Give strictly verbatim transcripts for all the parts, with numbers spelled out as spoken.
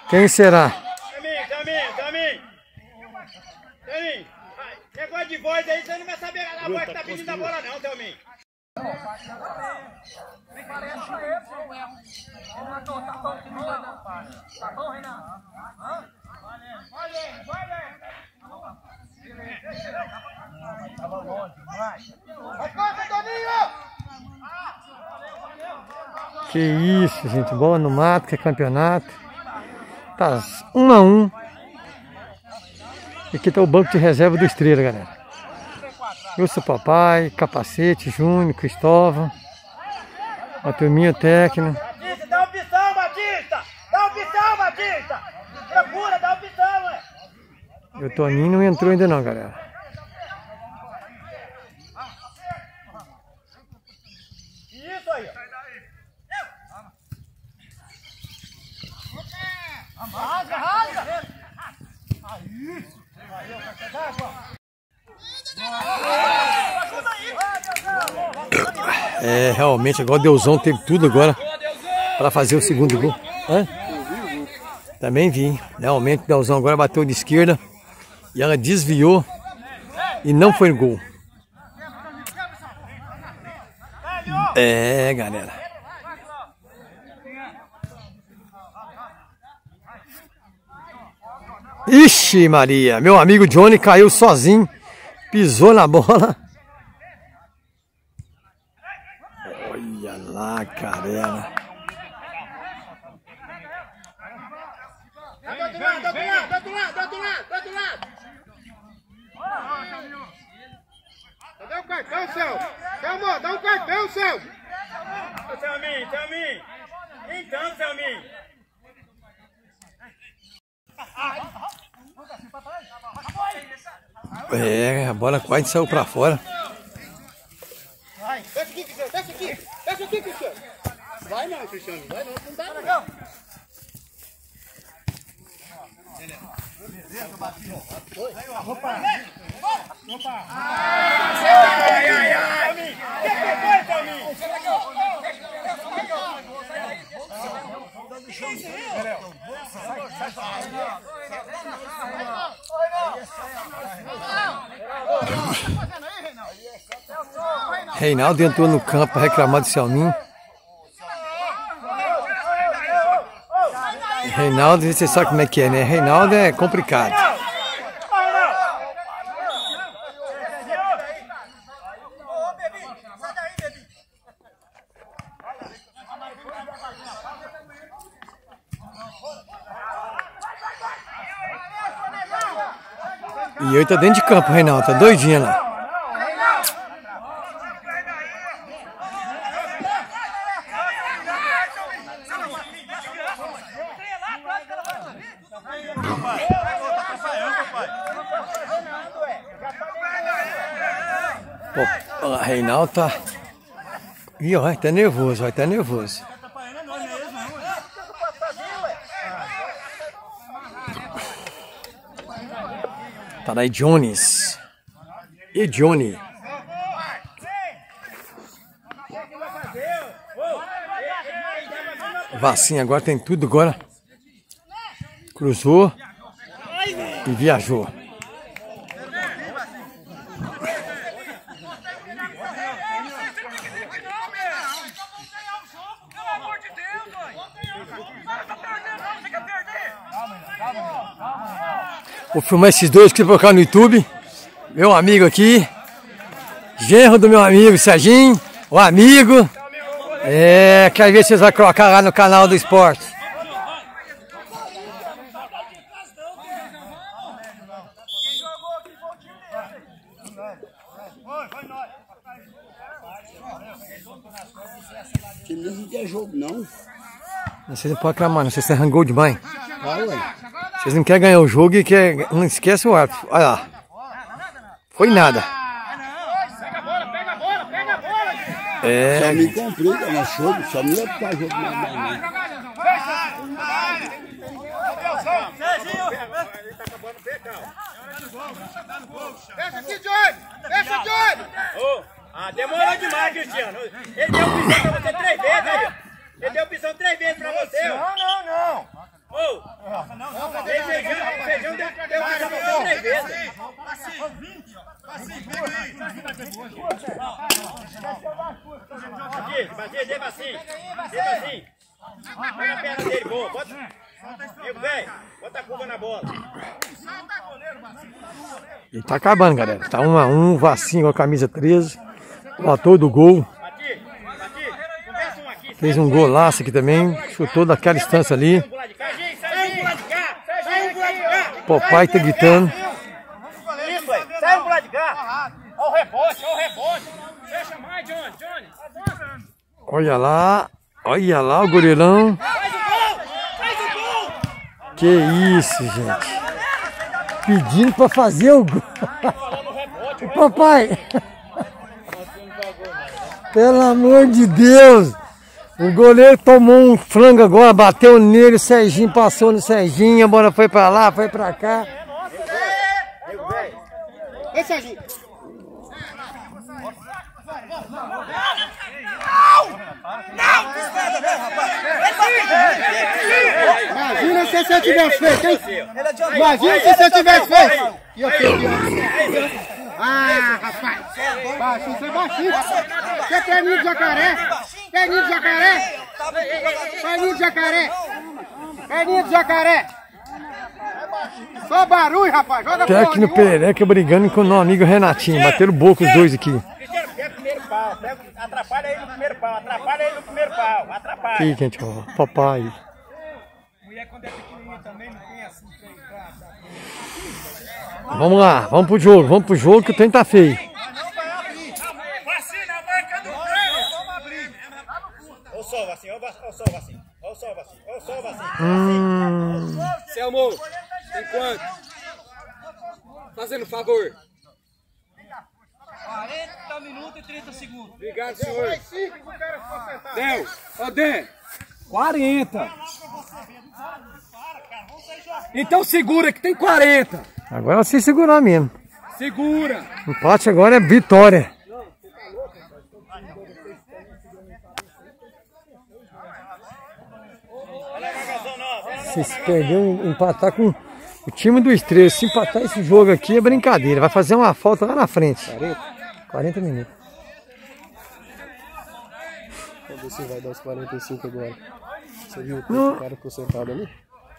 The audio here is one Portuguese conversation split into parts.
Quem será? Caminho, caminho, caminho. Caminho. Negócio de voz aí, você não vai saber a voz que tá pedindo a bola não, Thelminho. Que isso, gente. Bola no mato, que é campeonato. Tá um a um. E aqui tá o banco de reserva do Estrela, galera. Eu sou papai, Capacete, Júnior, Cristóvão. A turminha técnica. Batista, dá opção, Batista! Dá opção, Batista! Procura, dá opção, ué! E o Toninho não entrou ainda não, galera. Isso aí, ó. Rasga, rasga! Aí! É, realmente, agora o Deuzão teve tudo agora para fazer o segundo gol. Hã? Também vi. Realmente o Deuzão agora bateu de esquerda e ela desviou e não foi gol. É, galera. Ixi, Maria, meu amigo Johnny caiu sozinho, pisou na bola. Olha lá, caramba. Do outro lado, do outro lado, do outro lado, do outro lado, do outro lado. Cadê o cartão, Celso? Calma, dá um cartão, Celso. Ô, Thelminho, Thelminho. Então, Thelminho. É, a bola quase saiu pra fora. Vai, desce aqui, Cristiano, desce aqui. Desce aqui, Cristiano. Vai não, Cristiano, vai não, não dá não. Opa! Opa! Ai, ai, ai! O que foi, Thelminho? Reinaldo entrou no campo para reclamar de Selminho. Reinaldo, você sabe como é que é, né? Reinaldo é complicado. E eu tô dentro de campo, Reinaldo, tá doidinho lá. Pô, o Reinaldo tá... Ih, ó, tá nervoso, vai tá nervoso. Tá daí Jones. E Johnny. Vassinha agora tem tudo agora. Cruzou e viajou. Vou filmar esses dois que eu vou colocar no YouTube. Meu amigo aqui. Genro do meu amigo Serginho. O amigo. É, quero ver se vocês vão colocar lá no canal do esporte. Que não quer jogo, não. Vocês não podem clamar, não. Vocês arrancou demais. Vai, ué. Vocês não querem ganhar o jogo e quer... não esquece o árbitro. Olha lá. Foi nada. Pega a bola, pega a bola, pega a bola. É. Só me complica, mas jogo, só não ia ficar jogo mais não. Serginho! Ele tá acabando o pé, calma. Desce aqui, Johnny! Desce, Johnny! Oh, ah, demorou demais, Cristiano. Ele deu opção pra você três vezes aí. Ele deu opção três vezes pra você. Não, não, não. Oh, Feijão deu essa pra você três vezes. Aqui, batia, deva assim. Deva assim. Põe na perna dele, boa. Bota. Nego, velho. Bota a curva na bola. E tá acabando, galera. Tá um a um, Vacinho com a camisa treze. O ator do gol. Fez um golaço aqui também. Chutou daquela distância ali. Papai tá gritando. Isso, aí. Sai pro lado de cá. Olha o rebote, olha o rebote. Fecha mais, Johnny. Johnny. Olha lá. Olha lá o goleirão. Faz o gol! Faz o gol! Que isso, gente. Pedindo pra fazer o gol. Papai. Pelo amor de Deus. O goleiro tomou um frango agora, bateu nele, o Serginho passou no Serginho, a bola foi pra lá, foi pra cá. Ei, Serginho. Imagina se você tivesse feito, hein? Imagina se você tivesse feito. E eu fiz. Ah, rapaz. Baixinho, você é baixinho. Você é perninho de jacaré? Perninho de jacaré? Perninho de jacaré? Perninho de jacaré? Só barulho, rapaz. Joga Técnico Pereca brigando com o nosso amigo Renatinho. Bateram boca os dois aqui. Pega o primeiro pau. Atrapalha ele no primeiro pau. Atrapalha ele no primeiro pau. Atrapalha. Aqui, gente, ó. Papai. Mulher quando é pequenininha também não tem assim. Vamos lá, vamos pro jogo, vamos pro jogo que o trem tá feio. Vacina, a marca do treino. Olha o sol, Vacinho, olha o sol, Vacinho. Olha o sol, Vacinho, olha o sol, Vacinho. Hum. Selmo, tem quanto? Fazendo favor. quarenta minutos e trinta segundos. Obrigado, senhor. Mais cinco pro cara se concentrar. Del, ô Dé, quarenta. Então segura que tem quarenta. Agora se segurar mesmo. Segura. Empate agora é vitória. Se perder, empatar com o time do Estrela, se empatar esse jogo aqui é brincadeira. Vai fazer uma falta lá na frente. quarenta minutos. Vamos ver se vai dar os quarenta e cinco agora. Você viu Não. o cara ficou sentado ali?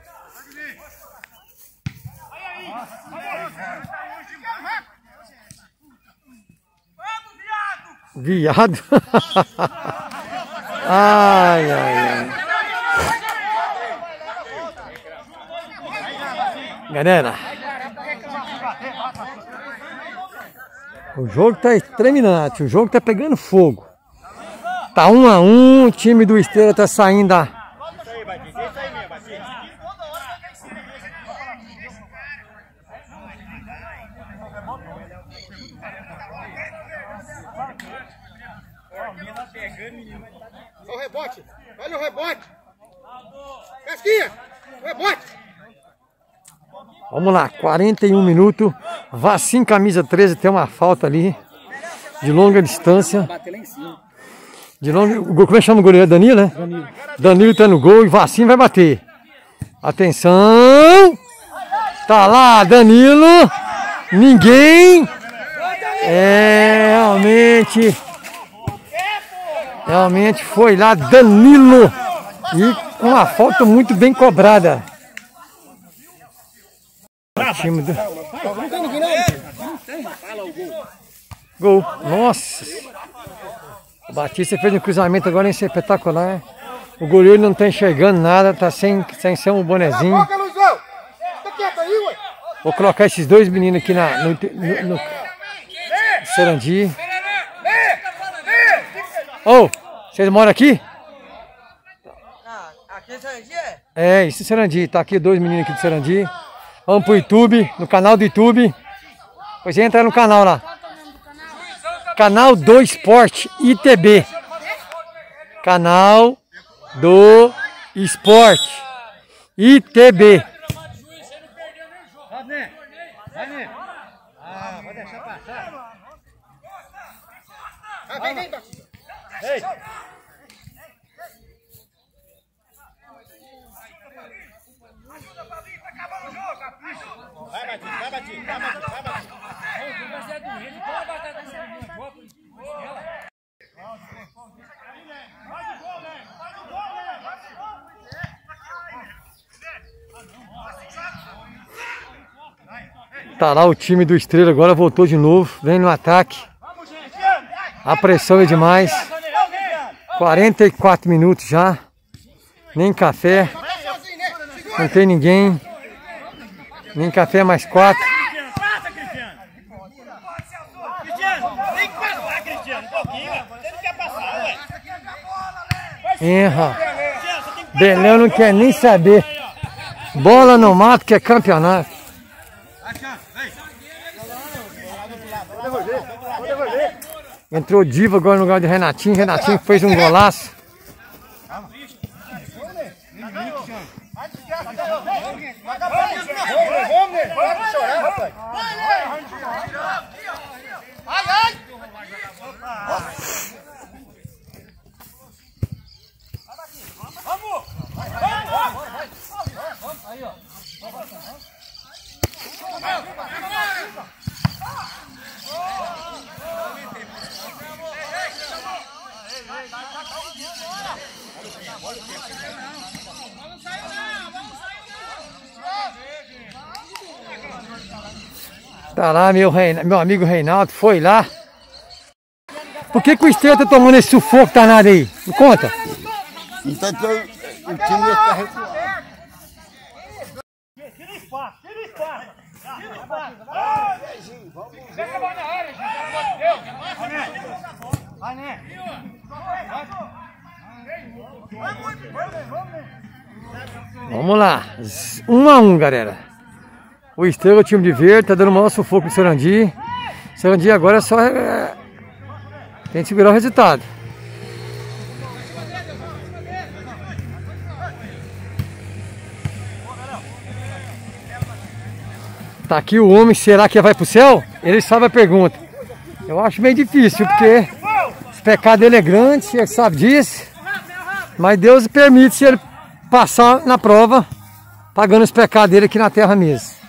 Viado. Ai, ai, ai. Galera, o jogo tá exterminante, o jogo tá pegando fogo. Tá um a um, o time do Estrela tá saindo da... Isso aí, Batinho, isso aí mesmo, Batinho. Olha o rebote, olha o rebote. Casquinha, rebote. Vamos lá, quarenta e um minutos. Vacinho, camisa treze, tem uma falta ali. De longa distância. Bater lá em cima. De longa... Como é que chama o goleiro? Danilo, né? Danilo. Danilo tá no gol e Vacinho vai bater. Atenção! Tá lá, Danilo. Ninguém. É, realmente. Realmente foi lá, Danilo. E com uma falta muito bem cobrada. O time do... Gol. Nossa. O Batista fez um cruzamento agora espetacular. O goleiro não tá enxergando nada, tá sem, sem ser um bonezinho. Boca, Luzão. Tá quieto aí, ué. Vou colocar esses dois meninos aqui na, no, no, no Sarandi. Ô, oh, vocês moram aqui? Ah, aqui é Sarandi, é? É, isso é Sarandi. Tá aqui dois meninos aqui do Sarandi. Vamos pro YouTube, no canal do YouTube. Depois entra no canal lá. Canal do Esporte I T B. Canal do Esporte I T B. Vai, né? Vai, né? Ah, vai deixar passar. Ah, vem, vem, Batinho. Ei. Tá lá o time do Estrela, agora voltou de novo, vem no ataque. A pressão é demais. quarenta e quatro minutos já. Nem café. Não tem ninguém. Nem café, mais quatro. Erra. Belão não quer nem saber. Bola no mato que é campeonato. Entrou Diva agora no lugar de Renatinho. Renatinho fez um golaço. Tá lá meu, Reina, meu amigo Reinaldo, foi lá. Por que que o Estrela tá tomando esse sufoco danado aí? Me conta. Então o time está recuado. Tira espaço, tira espaço. Tira espaço. Vai, Zezinho, vamos. Pega a bola na área, gente. Vai, Né. Vai, Né. Vamos lá. Um a um, galera. O Estrela, o time de verde, tá dando o maior sufoco pro Sarandi. Sarandi agora é só... É... tem que segurar o resultado. Tá aqui o homem, será que vai pro céu? Ele sabe a pergunta. Eu acho meio difícil, porque o pecado dele é grande, ele sabe disso. Mas Deus permite se ele passar na prova, pagando os pecados dele aqui na terra mesmo.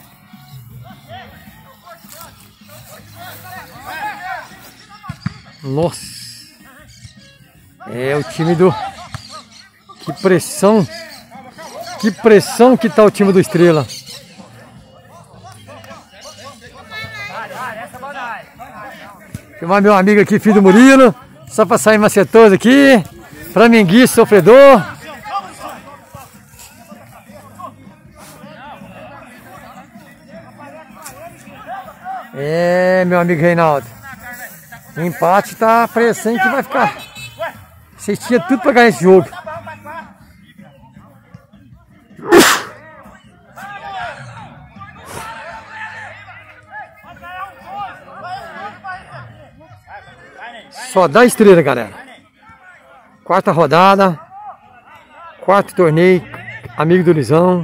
Nossa. É o time do... Que pressão. Que pressão que tá o time do Estrela. Filmar meu amigo aqui, filho do Murilo. Só pra sair macetoso aqui. Flamenguista, sofredor. É, meu amigo Reinaldo. O empate tá parecendo que vai ficar. Vocês tinham tudo pra ganhar esse jogo. Só dá Estrela, galera. Quarta rodada. Quarto torneio. Amigo do Lisão.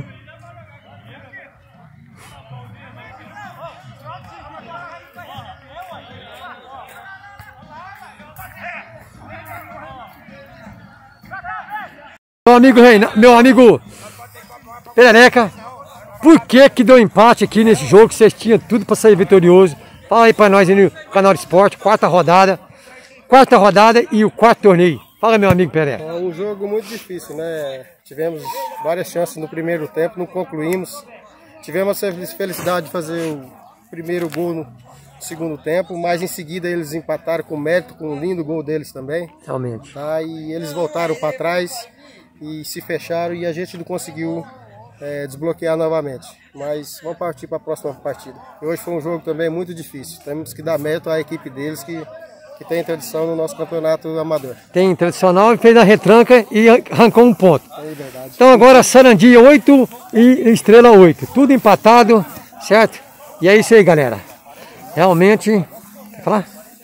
Meu amigo Reina, meu amigo Perereca, por que que deu empate aqui nesse jogo? Vocês tinham tudo para sair vitorioso. Fala aí para nós aí no canal de esporte, quarta rodada. Quarta rodada e o quarto torneio. Fala, meu amigo Perereca. É um jogo muito difícil, né? Tivemos várias chances no primeiro tempo, não concluímos. Tivemos a felicidade de fazer o primeiro gol no segundo tempo, mas em seguida eles empataram com mérito, com um lindo gol deles também. Realmente. Tá? E eles voltaram para trás e se fecharam e a gente não conseguiu é, desbloquear novamente. Mas vamos partir para a próxima partida. E hoje foi um jogo também muito difícil. Temos que dar mérito à equipe deles que, que tem tradição no nosso campeonato amador. Tem tradicional e fez a retranca e arrancou um ponto. É verdade. Então agora Sarandi oito e Estrela oito. Tudo empatado, certo? E é isso aí, galera. Realmente... Quer falar?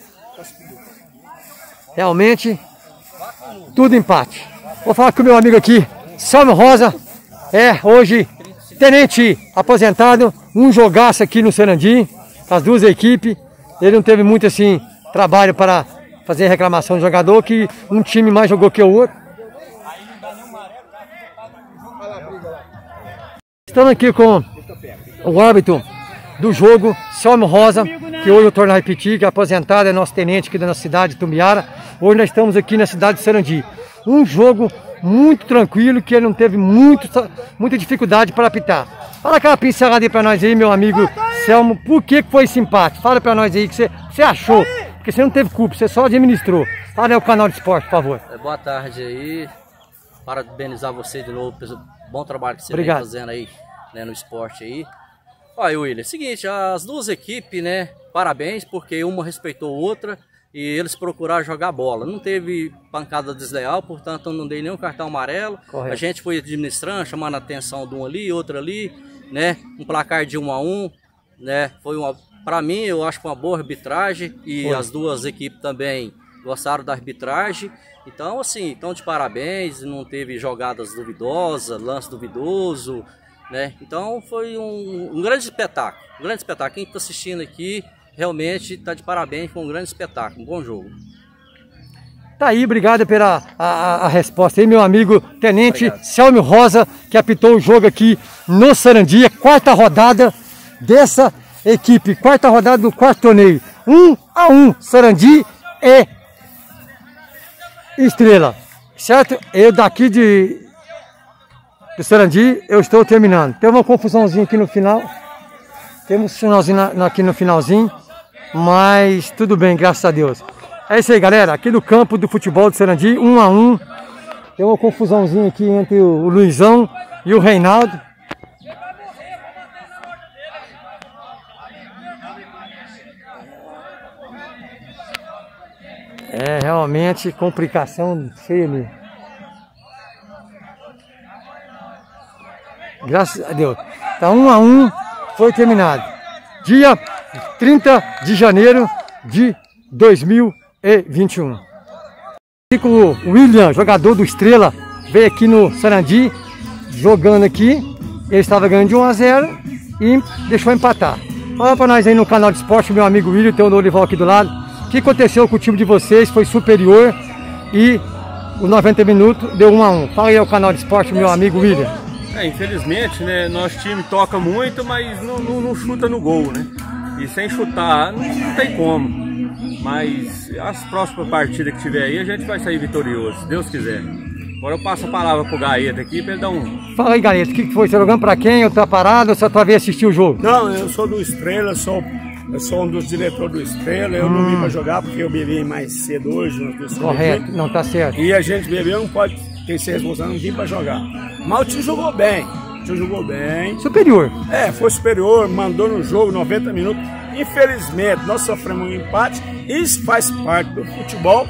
Realmente, tudo empate. Vou falar com o meu amigo aqui, Salmo Rosa, é hoje tenente aposentado, um jogaço aqui no Sarandi, as duas equipes. Ele não teve muito assim trabalho para fazer reclamação do jogador, que um time mais jogou que o outro. Estamos aqui com o árbitro do jogo, Salmo Rosa, que hoje eu torno a repetir, que é aposentado, é nosso tenente aqui da nossa cidade de Tumbiara. Hoje nós estamos aqui na cidade de Sarandi. Um jogo muito tranquilo, que ele não teve muito, muita dificuldade para apitar. Fala aquela pincelada aí para nós aí, meu amigo Anselmo, por que foi esse empate? Fala pra nós aí o que você, você achou, porque você não teve culpa, você só administrou. Fala aí o canal de esporte, por favor. Boa tarde aí, parabenizar você de novo pelo bom trabalho que você Obrigado. vem fazendo aí, né, no esporte aí. Olha, William, é o seguinte, as duas equipes, né, parabéns, porque uma respeitou a outra e eles procuraram jogar bola. Não teve pancada desleal, portanto não dei nenhum cartão amarelo. Correto. A gente foi administrando, chamando a atenção de um ali, outro ali, né, um placar de um a um, né, foi uma, pra mim, eu acho que uma boa arbitragem e foi. As duas equipes também gostaram da arbitragem. Então, assim, estão de parabéns, não teve jogadas duvidosas, lance duvidoso, né? Então foi um, um grande espetáculo, um grande espetáculo. Quem está assistindo aqui realmente está de parabéns, foi um grande espetáculo, um bom jogo. Tá aí, obrigado pela a, a, a resposta aí, meu amigo Tenente Obrigado. Selmio Rosa, que apitou o jogo aqui no Sarandi, quarta rodada dessa equipe, quarta rodada do quarto torneio, um a um, Sarandi e Estrela, certo? Eu daqui de do Sarandi, eu estou terminando. Tem uma confusãozinha aqui no final. Temos um finalzinho na, na, aqui no finalzinho. Mas tudo bem, graças a Deus. É isso aí, galera. Aqui no campo do futebol do Sarandi, um a um. Tem uma confusãozinha aqui entre o, o Luizão e o Reinaldo. É realmente complicação feia ali. Graças a Deus. Tá um a um, foi terminado. Dia trinta de janeiro de dois mil e vinte e um. Aqui com o William, jogador do Estrela, veio aqui no Sarandi, jogando aqui. Ele estava ganhando de um a zero e deixou empatar. Fala pra nós aí no canal de esporte, meu amigo William, tem o Norival aqui do lado. O que aconteceu com o time de vocês? Foi superior e os noventa minutos deu um a um. Fala aí o canal de esporte, meu amigo William. É, infelizmente, né, nosso time toca muito, mas não, não, não chuta no gol, né? E sem chutar, não, não tem como. Mas as próximas partidas que tiver aí, a gente vai sair vitorioso, se Deus quiser. Agora eu passo a palavra pro Gaeta aqui para ele dar um... Fala aí, Gaeta, o que foi? Você jogando pra quem? Eu tô parado ou você só veio assistir o jogo? Não, eu sou do Estrela, sou, eu sou um dos diretores do Estrela. Eu hum. não vim pra jogar porque eu bebi mais cedo hoje. Correto, não tá certo. E a gente bebeu, não pode ter ser responsável, não vim pra jogar. Mas o time jogou bem, o time jogou bem. Superior. É, foi superior, mandou no jogo noventa minutos. Infelizmente, nós sofremos um empate, isso faz parte do futebol.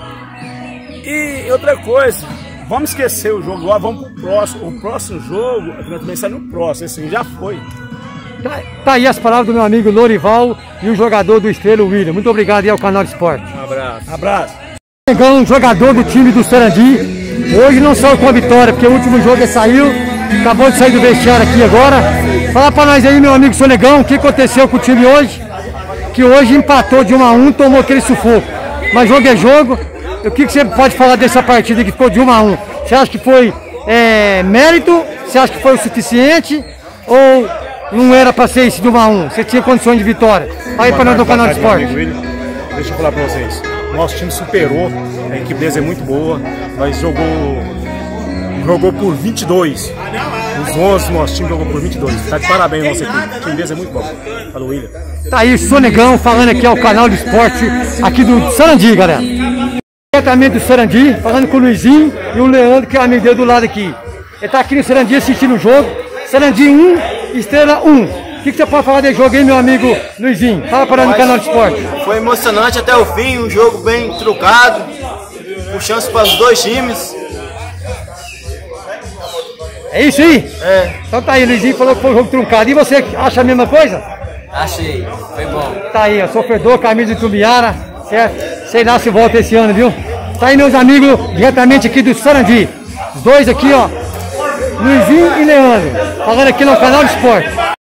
E outra coisa, vamos esquecer o jogo agora, vamos pro próximo. O próximo jogo, a gente vai sair no próximo, assim, já foi. Tá, tá aí as palavras do meu amigo Lorival e o jogador do Estrela, o William. Muito obrigado aí ao canal de esporte. Um abraço. Abraço. Um jogador do time do Sarandi. Hoje não saiu com a vitória, porque o último jogo ele saiu. Acabou de sair do vestiário aqui agora. Fala pra nós aí, meu amigo Sonegão, o que aconteceu com o time hoje? Que hoje empatou de um a um, tomou aquele sufoco. Mas jogo é jogo. O que, que você pode falar dessa partida que ficou de um a um? Você acha que foi é, mérito? Você acha que foi o suficiente? Ou não era para ser esse de um a um? Você tinha condições de vitória? Aí para nós do canal de esporte. Deixa eu falar para vocês. Nosso time superou, a equipe deles é muito boa. Nós jogou, jogou por vinte e dois. Os onze, nosso time jogou por vinte e dois. Tá de parabéns nossa equipe. O time deles é muito bom. Falou, William. Tá aí, Sonegão falando aqui ao canal de esporte aqui do Sarandi, galera. Diretamente do Sarandi, falando com o Luizinho e o Leandro, que é amigo dele do lado aqui. Ele tá aqui no Sarandi assistindo o jogo. Sarandi um, Estrela um. O que, que você pode falar desse jogo aí, meu amigo Luizinho? Fala para nós no canal de esporte. Foi emocionante até o fim, um jogo bem trucado, com chance para os dois times. É isso aí? É. Então tá aí, Luizinho falou que foi um jogo truncado. E você acha a mesma coisa? Achei, foi bom. Tá aí, ó, sofredor, camisa de Tubiara, certo? Sei lá se volta esse ano, viu? Tá aí, meus amigos, diretamente aqui do Sarandi. Os dois aqui, ó, Luizinho e Leandro, falando aqui no canal de esporte.